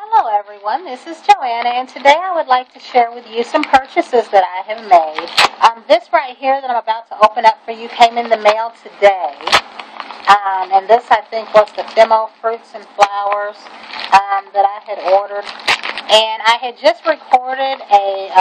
Hello everyone, this is Joanna, and today I would like to share with you some purchases that I have made. This right here that I'm about to open up for you came in the mail today. And this I think was the Fimo Fruits and Flowers that I had ordered. And I had just recorded a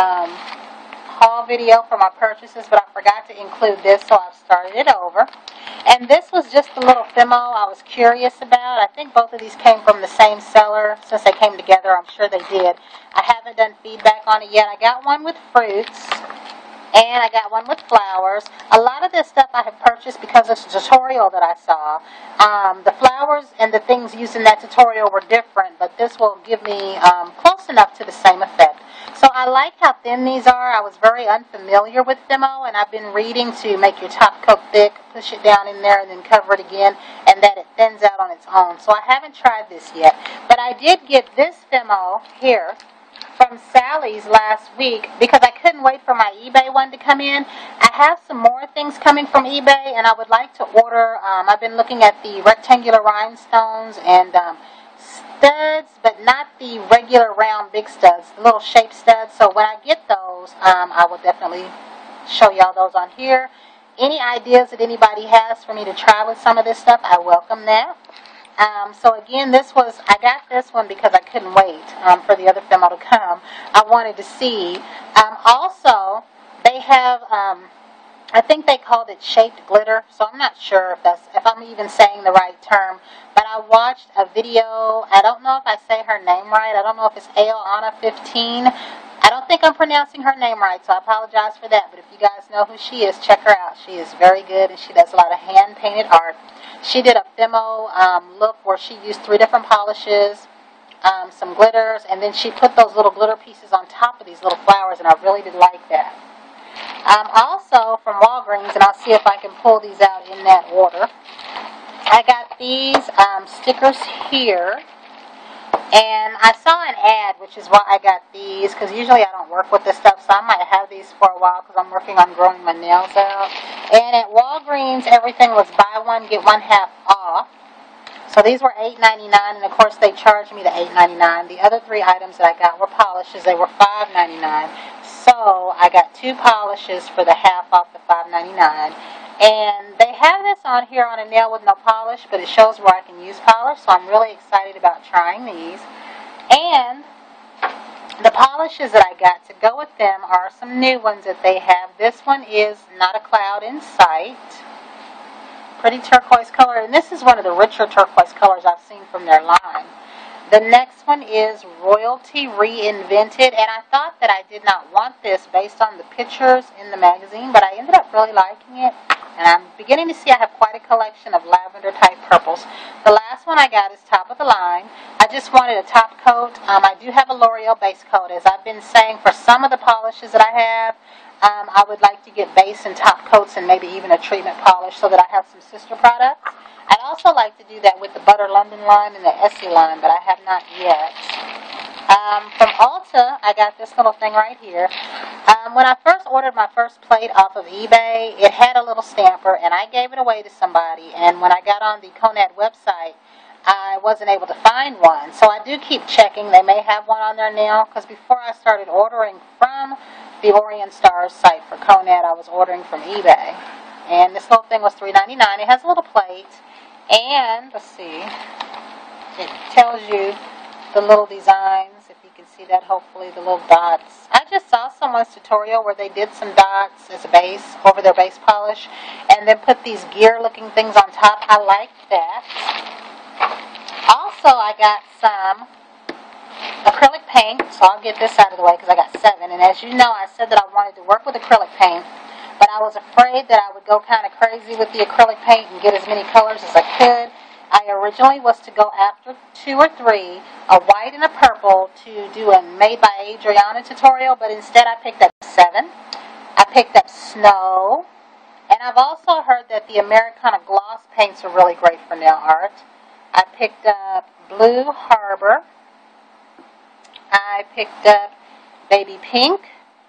haul video for my purchases, but I forgot to include this, so I've started it over. And this was just a little Fimo I was curious about. I think both of these came from the same seller. Since they came together, I'm sure they did. I haven't done feedback on it yet. I got one with fruits, and I got one with flowers. A lot of this stuff I have purchased because of the tutorial that I saw. The flowers and the things used in that tutorial were different, but this will give me close enough to the same effect. So I like how thin these are. I was very unfamiliar with Fimo, and I've been reading to make your top coat thick, push it down in there, and then cover it again, and that it thins out on its own. So I haven't tried this yet. But I did get this Fimo here from Sally's last week because I couldn't wait for my eBay one to come in. I have some more things coming from eBay, and I would like to order. I've been looking at the rectangular rhinestones and studs, but not the regular round big studs, the little shape studs. So when I get those, I will definitely show y'all those on here. Any ideas that anybody has for me to try with some of this stuff, I welcome that. So again, I got this one because I couldn't wait for the other Fimo to come. I wanted to see. Also, they have, I think they called it shaped glitter, so I'm not sure if I'm even saying the right term. But I watched a video. I don't know if I say her name right. I don't know if it's Aoana15. I don't think I'm pronouncing her name right, so I apologize for that. But if you guys know who she is, check her out. She is very good, and she does a lot of hand-painted art. She did a Fimo look where she used 3 different polishes, some glitters, and then she put those little glitter pieces on top of these little flowers, and I really did like that. Also, from Walgreens, and I'll see if I can pull these out in that order, I got these stickers here. And I saw an ad, which is why I got these, because usually I don't work with this stuff, so I might have these for a while because I'm working on growing my nails out. And at Walgreens, everything was buy one, get one half off. So these were $8.99, and of course they charged me the $8.99. The other 3 items that I got were polishes. They were $5.99. So I got 2 polishes for the half off the $5.99. And they have this on here on a nail with no polish, but it shows where I can use polish, so I'm really excited about trying these. And the polishes that I got to go with them are some new ones that they have. This one is Not a Cloud in Sight. Pretty turquoise color, and this is one of the richer turquoise colors I've seen from their line. The next one is Royalty Reinvented, and I thought that I did not want this based on the pictures in the magazine, but I ended up really liking it. And I'm beginning to see I have quite a collection of lavender type purples. The last one I got is top of the line. I just wanted a top coat. I do have a L'Oreal base coat. As I've been saying, for some of the polishes that I have, I would like to get base and top coats and maybe even a treatment polish so that I have some sister products. I'd also like to do that with the Butter London line and the Essie line, but I have not yet. From Ulta, I got this little thing right here. When I first ordered my first plate off of eBay, it had a little stamper, and I gave it away to somebody. And when I got on the Conad website, I wasn't able to find one. So I do keep checking. They may have one on there now, because before I started ordering from the Orient Stars site for Conad, I was ordering from eBay. And this little thing was $3.99. It has a little plate, and let's see, it tells you the little designs, if you can see that, hopefully, the little dots. I just saw someone's tutorial where they did some dots as a base over their base polish and then put these gear-looking things on top. I like that. Also, I got some acrylic paint, so I'll get this out of the way because I got 7. And as you know, I said that I wanted to work with acrylic paint, but I was afraid that I would go kind of crazy with the acrylic paint and get as many colors as I could. I originally was to go after 2 or 3, a white and a purple, to do a Made by Adriana tutorial, but instead I picked up 7. I picked up snow, and I've also heard that the Americana gloss paints are really great for nail art. I picked up Blue Harbor. I picked up Baby Pink,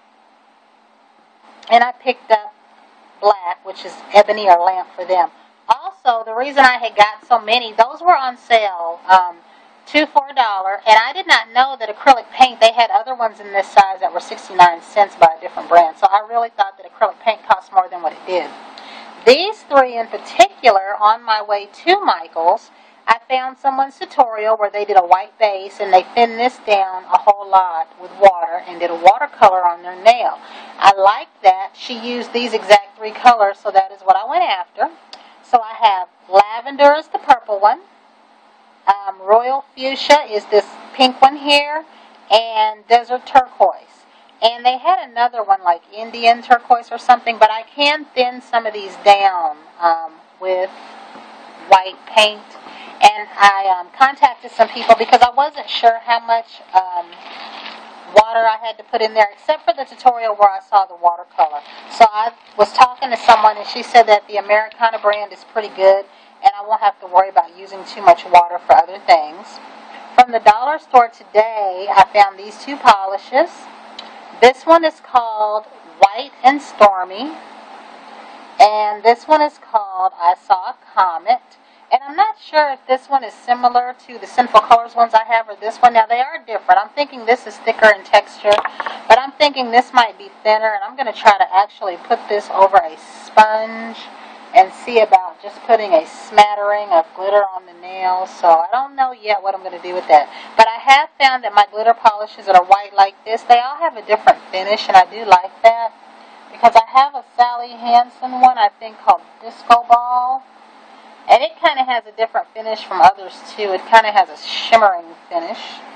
and I picked up Black, which is ebony or lamp for them. Also, the reason I had got so many, those were on sale 2 for $1. And I did not know that acrylic paint, they had other ones in this size that were 69 cents by a different brand. So I really thought that acrylic paint cost more than what it did. These three in particular, on my way to Michael's, I found someone's tutorial where they did a white base and they thinned this down a whole lot with water and did a watercolor on their nail. I liked that. She used these exact three colors, so that is what I went after. So I have lavender is the purple one. Royal fuchsia is this pink one here, and desert turquoise. And they had another one like Indian turquoise or something, but I can thin some of these down with white paint. And I contacted some people because I wasn't sure how much water I had to put in there, except for the tutorial where I saw the watercolor. So I was talking to someone, and she said that the Americana brand is pretty good, and I won't have to worry about using too much water for other things. From the dollar store today, I found these two polishes. This one is called White and Stormy, and this one is called I Saw a Comet. And I'm not sure if this one is similar to the Sinful Colors ones I have or this one. Now, they are different. I'm thinking this is thicker in texture, but I'm thinking this might be thinner, and I'm going to try to actually put this over a sponge and see about just putting a smattering of glitter on the nails. So I don't know yet what I'm going to do with that. But I have found that my glitter polishes that are white like this, they all have a different finish, and I do like that. Because I have a Sally Hansen one, I think, called Disco Ball. And it kind of has a different finish from others, too. It kind of has a shimmering finish.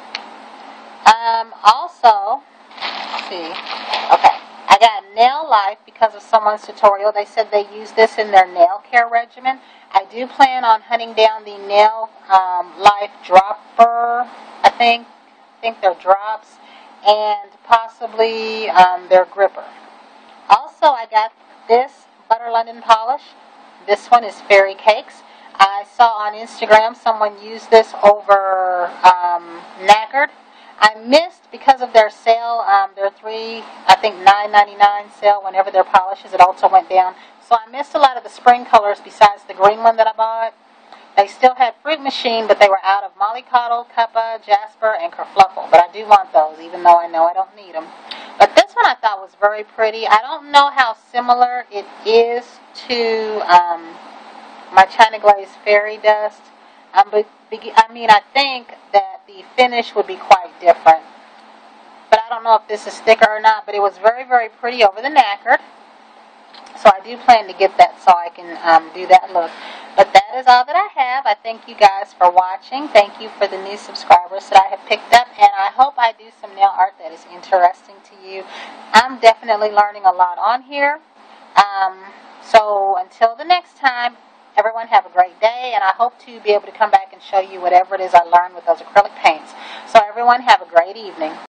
Also, let's see. Okay. I got Nail Life because of someone's tutorial. They said they use this in their nail care regimen. I do plan on hunting down the Nail Life Dropper, I think they're drops, and possibly their gripper. Also, I got this Butter London polish. This one is Fairy Cakes. I saw on Instagram someone use this over Knackered. I missed, because of their sale, their $9.99 sale whenever their polishes, it also went down. So I missed a lot of the spring colors besides the green one that I bought. They still had Fruit Machine, but they were out of Mollycoddle, Cuppa, Jasper, and Kerfluffle. But I do want those, even though I know I don't need them. But this one I thought was very pretty. I don't know how similar it is to my China Glaze Fairy Dust. But I think that the finish would be quite different. But I don't know if this is thicker or not. But it was very, very pretty over the Knackered. So I do plan to get that so I can do that look. But that is all that I have. I thank you guys for watching. Thank you for the new subscribers that I have picked up. And I hope I do some nail art that is interesting to you. I'm definitely learning a lot on here. So until the next time, everyone have a great day. And I hope to be able to come back and show you whatever it is I learned with those acrylic paints. So everyone have a great evening.